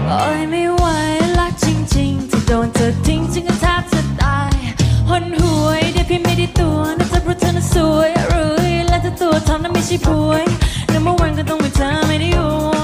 โอ้ยไม่ไหวรักจริงๆที่โดนเธอทิ้งฉันก็แทบจะตายหนหวยได้เพียงไม่ได้ตัวน่าจะเพราะเธอน่ะสวยหรือและถ้าตัวทำนั้นไม่ใช่ป่วยเรื่องเมื่อวันก็ต้องมีเธอไม่ได้อยู่